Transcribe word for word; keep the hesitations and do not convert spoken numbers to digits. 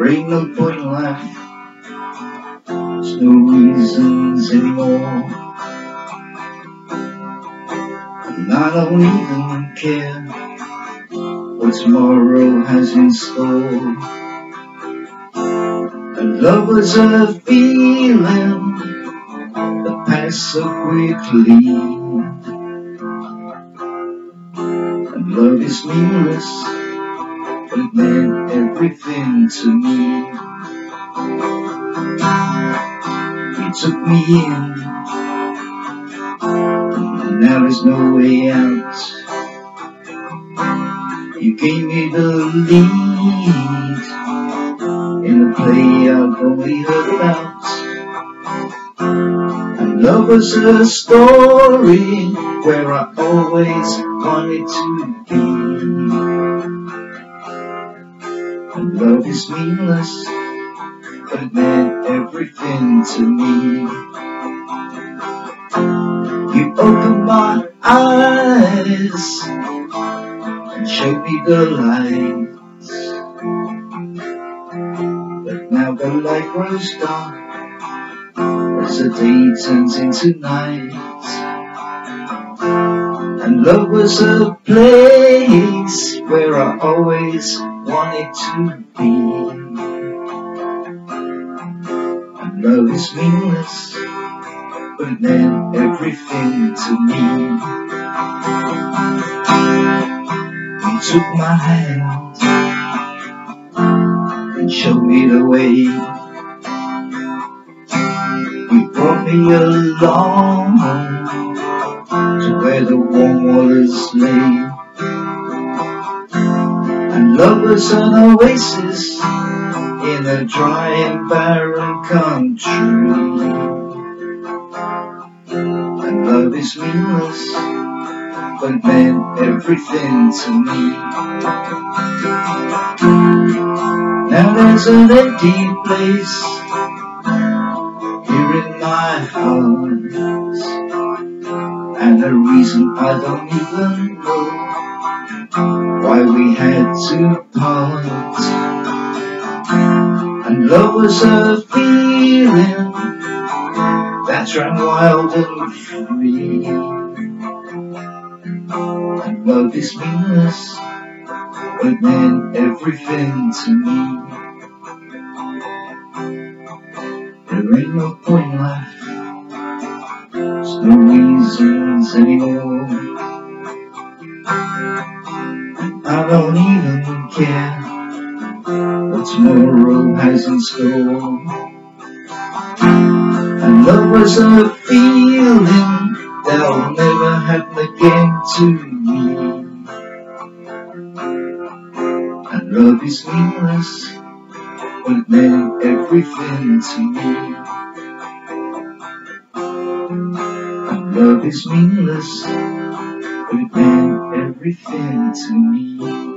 There ain't no point left, there's no reasons anymore, and I don't even care what tomorrow has in store. And love was a feeling that passed so quickly, and love is meaningless, but it meant everything to me. You took me in, and now there's no way out. You gave me the lead in a play I've only heard about. And love was a story where I always wanted to be. And love is meaningless, but it meant everything to me. You opened my eyes and showed me the lights, but now the light grows dark as the day turns into night. And love was a place where I always wanted to be. And love is meaningless, but it meant everything to me. You took my hand and showed me the way. You brought me along to where the warm waters lay. And love was an oasis in a dry and barren country. And love is meaningless, but it meant everything to me. Now there's an empty place here in my heart, and a reason I don't even know why we had to part. And love was a feeling that ran wild and free. And love is meaningless, but it meant everything to me. There ain't no point left, there's no reasons anymore, and I don't even care what tomorrow has in store. And love was a feeling that'll never happen again to me. And love is meaningless, but it meant everything to me. And love is meaningless, but it meant everything to me.